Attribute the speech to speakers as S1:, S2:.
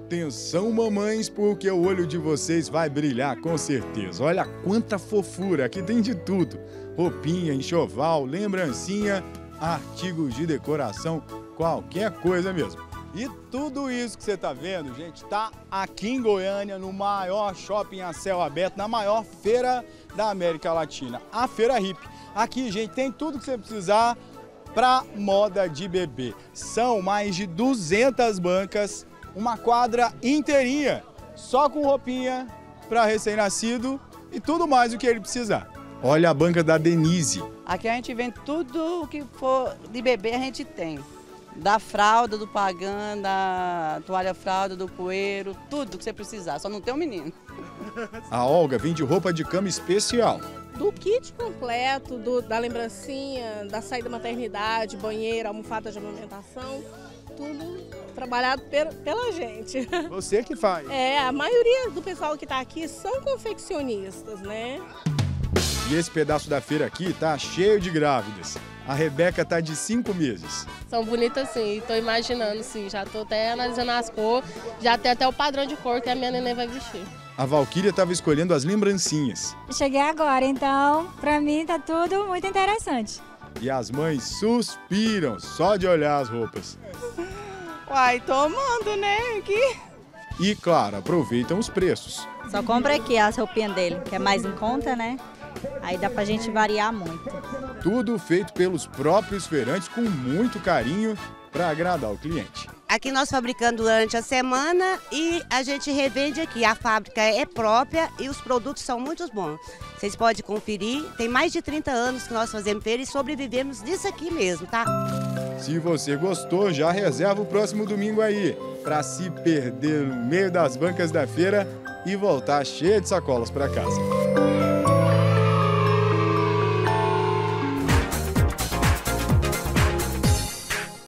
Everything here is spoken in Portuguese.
S1: Atenção, mamães, porque o olho de vocês vai brilhar com certeza. Olha quanta fofura, aqui tem de tudo. Roupinha, enxoval, lembrancinha, artigos de decoração, qualquer coisa mesmo. E tudo isso que você tá vendo, gente, tá aqui em Goiânia, no maior shopping a céu aberto, na maior feira da América Latina, a Feira Hippie. Aqui, gente, tem tudo que você precisar para moda de bebê. São mais de 200 bancas, uma quadra inteirinha, só com roupinha para recém-nascido e tudo mais o que ele precisar. Olha a banca da Denise.
S2: Aqui a gente vende tudo o que for de bebê, a gente tem. Da fralda, do pagã, da toalha fralda, do coeiro, tudo que você precisar, só não tem um menino.
S1: A Olga vende roupa de cama especial.
S3: Do kit completo, da lembrancinha, da saída da maternidade, banheiro, almofada de amamentação, tudo trabalhado pela gente.
S1: Você que faz.
S3: A maioria do pessoal que está aqui são confeccionistas, né?
S1: E esse pedaço da feira aqui tá cheio de grávidas. A Rebeca tá de 5 meses.
S4: São bonitas sim, tô imaginando sim, já tô até analisando as cores, já tem até o padrão de cor que a minha neném vai vestir.
S1: A Valquíria estava escolhendo as lembrancinhas.
S5: Cheguei agora, então pra mim tá tudo muito interessante.
S1: E as mães suspiram só de olhar as roupas.
S2: Uai, tô amando, né? Aqui.
S1: E claro, aproveitam os preços.
S6: Só compra aqui as roupinhas dele, que é mais em conta, né? Aí dá pra gente variar muito.
S1: Tudo feito pelos próprios feirantes com muito carinho para agradar o cliente.
S7: Aqui nós fabricamos durante a semana e a gente revende aqui. A fábrica é própria e os produtos são muito bons. Vocês podem conferir, tem mais de 30 anos que nós fazemos feira e sobrevivemos disso aqui mesmo, tá?
S1: Se você gostou, já reserva o próximo domingo aí, para se perder no meio das bancas da feira e voltar cheio de sacolas para casa.